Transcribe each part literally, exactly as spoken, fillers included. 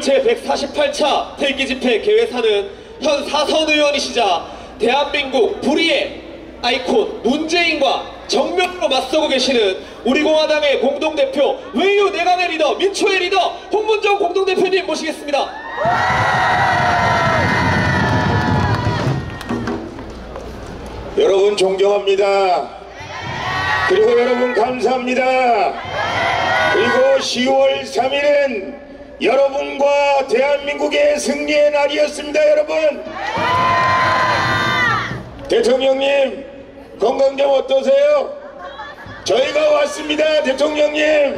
제백사십팔 차 대기 집회 개회사는 현 사선 의원이시자 대한민국 불의의 아이콘 문재인과 정면으로 맞서고 계시는 우리 공화당의 공동대표 외유 내강의 리더 민초의 리더 홍문정 공동대표님 모시겠습니다. 여러분 존경합니다. 그리고 여러분 감사합니다. 그리고 시월 삼일은 여러분과 대한민국의 승리의 날이었습니다. 여러분, 대통령님 건강 좀 어떠세요? 저희가 왔습니다. 대통령님,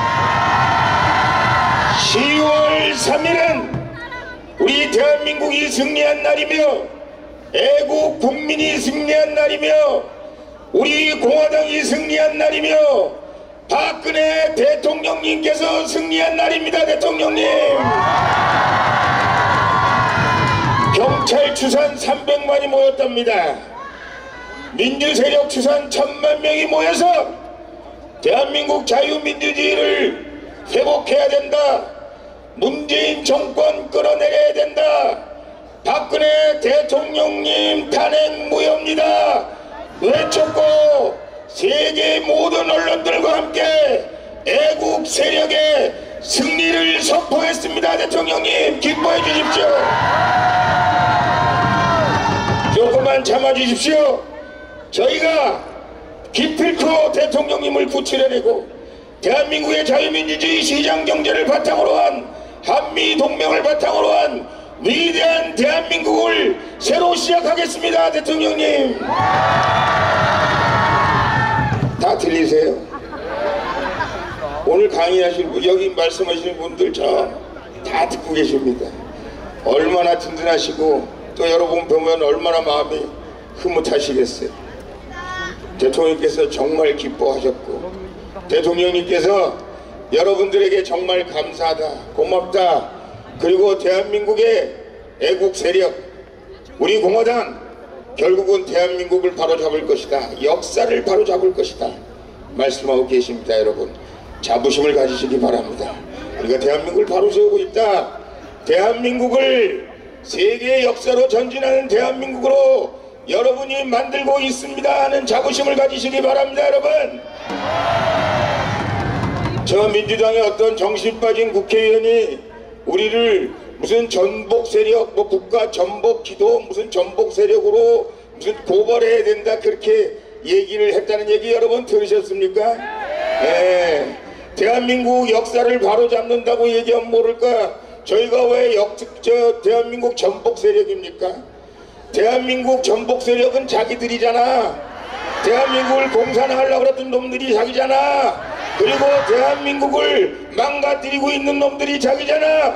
시월 삼일은 우리 대한민국이 승리한 날이며 애국 국민이 승리한 날이며 우리 공화당이 승리한 날이며 박근혜 대통령님께서 승리한 날입니다. 대통령님, 경찰 추산 삼백만이 모였답니다. 민주세력 추산 천만 명이 모여서 대한민국 자유민주주의를 회복해야 된다. 문재인 정권 끌어내려야 된다. 박근혜 대통령님 탄핵 무효입니다 외쳤고 세계 모든 언론들과 함께 애국 세력의 승리를 선포했습니다. 대통령님 기뻐해 주십시오. 조금만 참아 주십시오. 저희가 기필코 대통령님을 구출해내고 대한민국의 자유민주주의 시장경제를 바탕으로 한 한미동맹을 바탕으로 한 위대한 대한민국을 새로 시작하겠습니다. 대통령님, 다 들리세요? 오늘 강의하신 분, 여기 말씀하시는 분들 저 다 듣고 계십니다. 얼마나 든든하시고 또 여러분 보면 얼마나 마음이 흐뭇하시겠어요. 대통령님께서 정말 기뻐하셨고 대통령님께서 여러분들에게 정말 감사하다, 고맙다, 그리고 대한민국의 애국 세력 우리 공화당 결국은 대한민국을 바로잡을 것이다, 역사를 바로잡을 것이다 말씀하고 계십니다. 여러분 자부심을 가지시기 바랍니다. 우리가 대한민국을 바로 세우고 있다. 대한민국을 세계의 역사로 전진하는 대한민국으로 여러분이 만들고 있습니다 하는 자부심을 가지시기 바랍니다. 여러분, 저 민주당의 어떤 정신 빠진 국회의원이 우리를 무슨 전복 세력, 뭐 국가 전복 기도, 무슨 전복 세력으로 무슨 고발해야 된다 그렇게 얘기를 했다는 얘기 여러분 들으셨습니까? 네. 대한민국 역사를 바로잡는다고 얘기하면 모를까? 저희가 왜 역, 저 대한민국 전복 세력입니까? 대한민국 전복 세력은 자기들이잖아. 대한민국을 공산화하려고 했던 놈들이 자기잖아. 그리고 대한민국을 망가뜨리고 있는 놈들이 자기잖아.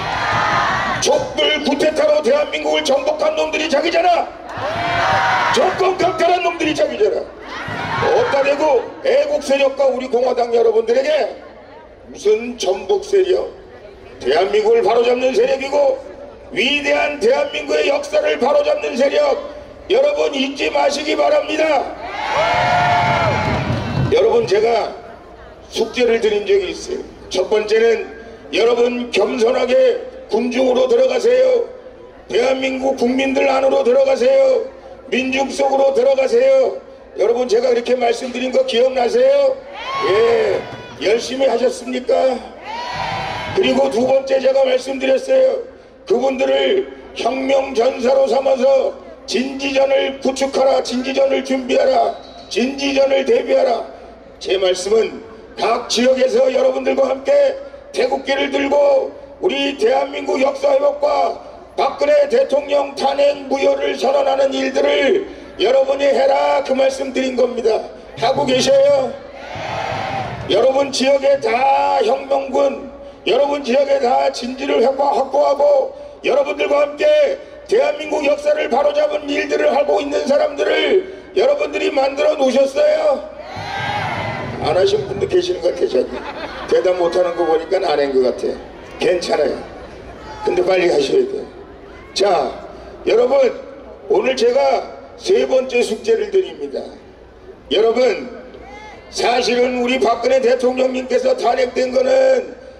촛불 구테타로 대한민국을 정복한 놈들이 자기잖아. 정권 강탈한 놈들이 자기잖아. 어디다 대고 애국 세력과 우리 공화당 여러분들에게 무슨 전복 세력, 대한민국을 바로잡는 세력이고 위대한 대한민국의 역사를 바로잡는 세력 여러분 잊지 마시기 바랍니다. 여러분 제가 숙제를 드린 적이 있어요. 첫 번째는 여러분 겸손하게 군중으로 들어가세요. 대한민국 국민들 안으로 들어가세요. 민중 속으로 들어가세요. 여러분 제가 그렇게 말씀드린 거 기억나세요? 예, 열심히 하셨습니까? 그리고 두 번째 제가 말씀드렸어요. 그분들을 혁명전사로 삼아서 진지전을 구축하라, 진지전을 준비하라, 진지전을 대비하라. 제 말씀은 각 지역에서 여러분들과 함께 태국기를 들고 우리 대한민국 역사 회복과 박근혜 대통령 탄핵 무효를 선언하는 일들을 여러분이 해라 그 말씀 드린 겁니다. 하고 계셔요? 여러분 지역에 다 혁명군, 여러분 지역에 다 진지를 확보하고 여러분들과 함께 대한민국 역사를 바로잡은 일들을 하고 있는 사람들을 여러분들이 만들어 놓으셨어요? 안 하신 분도 계시는 것 같아요. 대답 못하는 거 보니까 안 한 것 같아요. 괜찮아요. 근데 빨리 하셔야 돼요. 자, 여러분 오늘 제가 세 번째 숙제를 드립니다. 여러분 사실은 우리 박근혜 대통령님께서 탄핵된 거는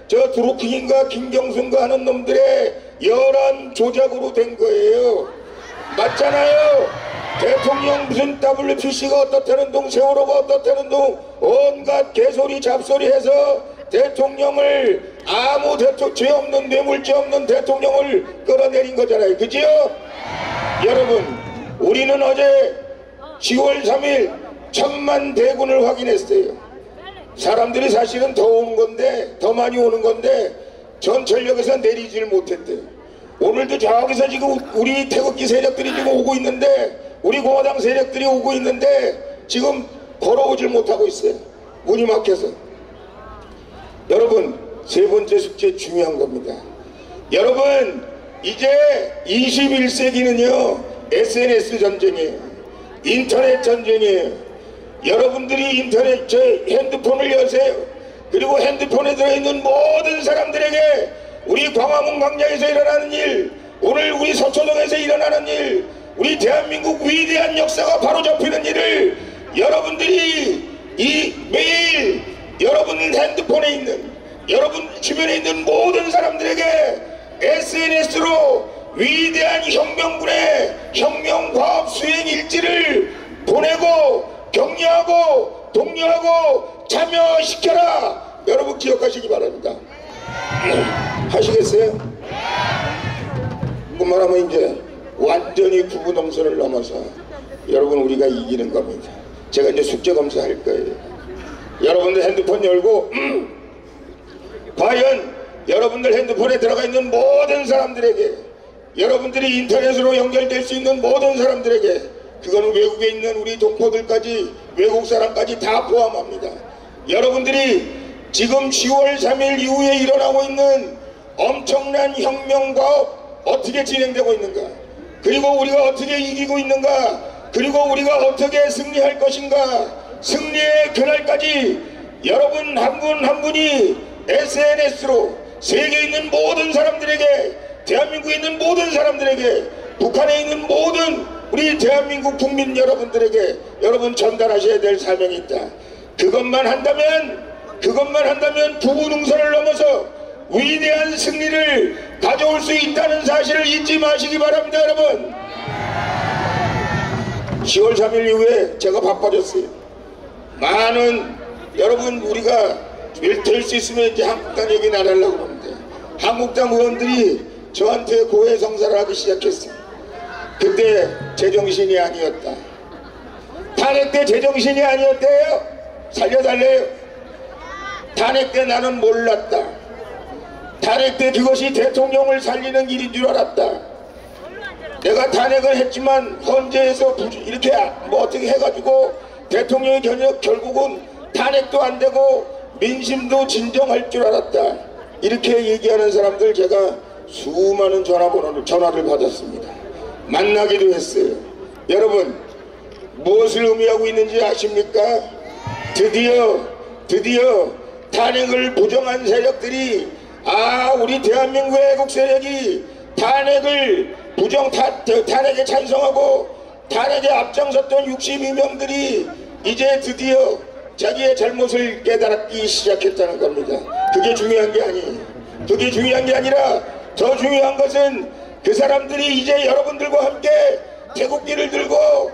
저 드루킹인가 김경순가 하는 놈들의 열한 조작으로 된 거예요. 맞잖아요. 대통령 무슨 더블유피씨가 어떻다는 둥, 세월호가 어떻다는 둥, 온갖 개소리 잡소리 해서 대통령을 아무 대통령, 죄 없는 뇌물죄 없는 대통령을 끌어내린 거잖아요. 그지요? 여러분, 우리는 어제 시월 삼일 천만 대군을 확인했어요. 사람들이 사실은 더 오는 건데, 더 많이 오는 건데 전철역에서 내리질 못했대요. 오늘도 저기서 지금 우리 태극기 세력들이 지금 오고 있는데, 우리 공화당 세력들이 오고 있는데 지금 걸어오질 못하고 있어요. 문이 막혀서. 여러분, 세 번째 숙제 중요한 겁니다. 여러분, 이제 이십일 세기는요 에스엔에스 전쟁이에요. 인터넷 전쟁이에요. 여러분들이 인터넷 저 핸드폰을 여세요. 그리고 핸드폰에 들어있는 모든 사람들에게 우리 광화문 광장에서 일어나는 일, 오늘 우리 서초동에서 일어나는 일, 우리 대한민국 위대한 역사가 바로잡히는 일을 여러분들이 이 매일 여러분 핸드폰에 있는, 여러분 주변에 있는 모든 사람들에게 에스엔에스로 위대한 혁명군의 혁명과업 수행 일지를 보내고 격려하고 독려하고 참여시켜라. 여러분 기억하시기 바랍니다. 하시겠어요? 그말하면 이제 완전히 구분동선을 넘어서 여러분 우리가 이기는 겁니다. 제가 이제 숙제 검사할 거예요. 여러분들 핸드폰 열고 음, 과연 여러분들 핸드폰에 들어가 있는 모든 사람들에게, 여러분들이 인터넷으로 연결될 수 있는 모든 사람들에게, 그거는 외국에 있는 우리 동포들까지 외국 사람까지 다 포함합니다. 여러분들이 지금 시월 삼일 이후에 일어나고 있는 엄청난 혁명과 어떻게 진행되고 있는가, 그리고 우리가 어떻게 이기고 있는가, 그리고 우리가 어떻게 승리할 것인가, 승리의 그날까지 여러분 한 분 한 분이 에스엔에스로 세계에 있는 모든 사람들에게, 대한민국에 있는 모든 사람들에게, 북한에 있는 모든 우리 대한민국 국민 여러분들에게 여러분 전달하셔야 될 사명이 있다. 그것만 한다면, 그것만 한다면 부부능선을 넘어서 위대한 승리를 가져올 수 있다는 사실을 잊지 마시기 바랍니다. 여러분, 시월 삼일 이후에 제가 바빠졌어요. 많은 여러분, 우리가 될 수 있으면 이제 한국당 얘기는 안 하려고 그러는데 한국당 의원들이 저한테 고해성사를 하기 시작했어요. 그때 제정신이 아니었다. 탄핵 때 제정신이 아니었대요. 살려달래요. 탄핵 때 나는 몰랐다. 탄핵 때 그것이 대통령을 살리는 일인 줄 알았다. 내가 탄핵을 했지만 헌재에서 이렇게 뭐 어떻게 해가지고 대통령이 결국, 결국은 탄핵도 안 되고 민심도 진정할 줄 알았다. 이렇게 얘기하는 사람들 제가 수많은 전화번호를 전화를 받았습니다. 만나기도 했어요. 여러분, 무엇을 의미하고 있는지 아십니까? 드디어 드디어 탄핵을 부정한 세력들이, 아, 우리 대한민국 애국 세력이 탄핵을 부정 타, 탄핵에 찬성하고 탄핵에 앞장섰던 육십이 명들이 이제 드디어 자기의 잘못을 깨달기 시작했다는 겁니다. 그게 중요한 게 아니에요. 그게 중요한 게 아니라 더 중요한 것은 그 사람들이 이제 여러분들과 함께 태국기를 들고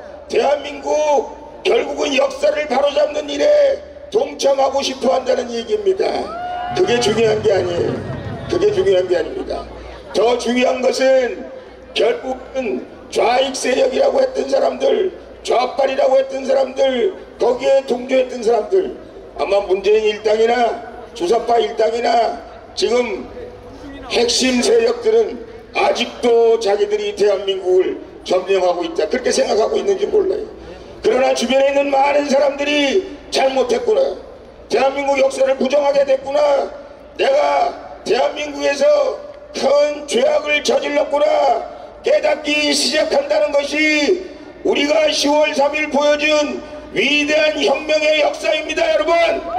대한민국 결국은 역사를 바로잡는 일에 동참하고 싶어 한다는 얘기입니다. 그게 중요한 게 아니에요. 그게 중요한 게 아닙니다. 더 중요한 것은 결국은 좌익 세력이라고 했던 사람들, 좌빨이라고 했던 사람들, 거기에 동조했던 사람들, 아마 문재인 일당이나 주사파 일당이나 지금 핵심 세력들은 아직도 자기들이 대한민국을 점령하고 있다, 그렇게 생각하고 있는지 몰라요. 그러나 주변에 있는 많은 사람들이 잘못했구나, 대한민국 역사를 부정하게 됐구나, 내가 대한민국에서 큰 죄악을 저질렀구나 깨닫기 시작한다는 것이 우리가 시월 삼일 보여준 위대한 혁명의 역사입니다. 여러분,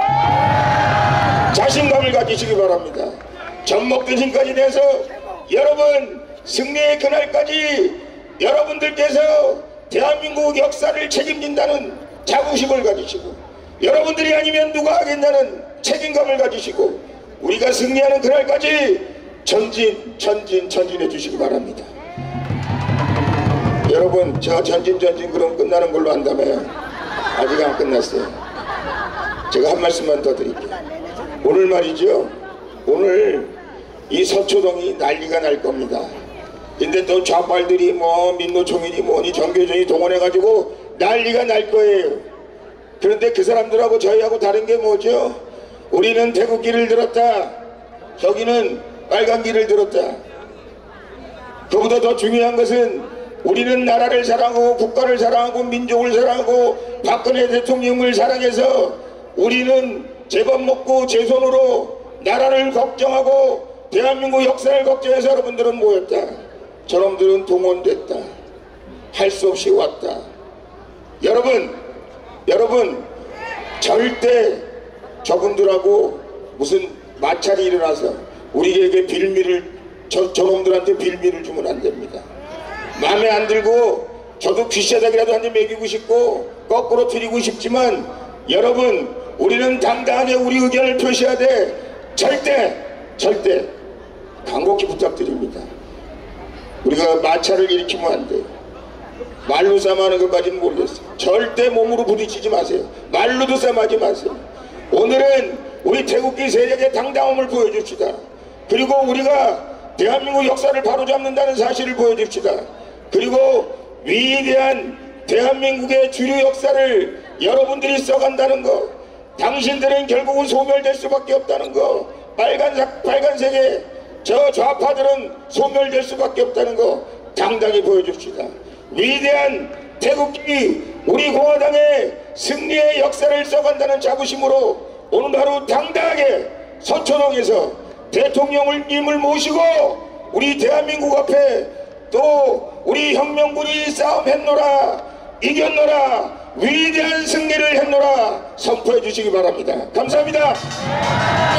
자신감을 가지시기 바랍니다. 젖먹던 힘까지 내서 여러분 승리의 그날까지 여러분들께서 대한민국 역사를 책임진다는 자부심을 가지시고, 여러분들이 아니면 누가 하겠냐는 책임감을 가지시고, 우리가 승리하는 그날까지 전진 전진 전진해 주시기 바랍니다. 여러분, 저 전진 전진 그럼 끝나는 걸로 한다며요. 아직 안 끝났어요. 제가 한 말씀만 더 드릴게요. 오늘 말이죠, 오늘 이 서초동이 난리가 날 겁니다. 근데 또 좌빨들이 뭐 민노총이니 뭐니 정교전이 동원해가지고 난리가 날 거예요. 그런데 그 사람들하고 저희하고 다른 게 뭐죠? 우리는 태극기를 들었다, 저기는 빨간기를 들었다. 그보다 더 중요한 것은 우리는 나라를 사랑하고 국가를 사랑하고 민족을 사랑하고 박근혜 대통령을 사랑해서 우리는 제밥 먹고 제 손으로 나라를 걱정하고 대한민국 역사를 걱정해서 여러분들은 모였다. 저놈들은 동원됐다. 할 수 없이 왔다. 여러분, 여러분 절대 저분들하고 무슨 마찰이 일어나서 우리에게 빌미를 저, 저놈들한테 빌미를 주면 안 됩니다. 마음에 안 들고 저도 귀싸닥이라도 한 대 먹이고 싶고 거꾸로 드리고 싶지만 여러분, 우리는 당당하게 우리 의견을 표시해야 돼. 절대 절대 간곡히 부탁드립니다. 우리가 마찰을 일으키면 안 돼요. 말로 싸움하는 것까지는 모르겠어요. 절대 몸으로 부딪히지 마세요. 말로도 싸움하지 마세요. 오늘은 우리 태극기 세력의 당당함을 보여줍시다. 그리고 우리가 대한민국 역사를 바로잡는다는 사실을 보여줍시다. 그리고 위대한 대한민국의 주류 역사를 여러분들이 써간다는 거, 당신들은 결국은 소멸될 수밖에 없다는 거, 빨간색, 빨간색의 저 좌파들은 소멸될 수밖에 없다는 거 당당히 보여줍시다. 위대한 태극기, 우리 공화당의 승리의 역사를 써간다는 자부심으로 오늘 하루 당당하게 서초동에서 대통령을 님을 모시고 우리 대한민국 앞에 또 우리 혁명군이 싸움했노라, 이겼노라, 위대한 승리를 했노라 선포해 주시기 바랍니다. 감사합니다.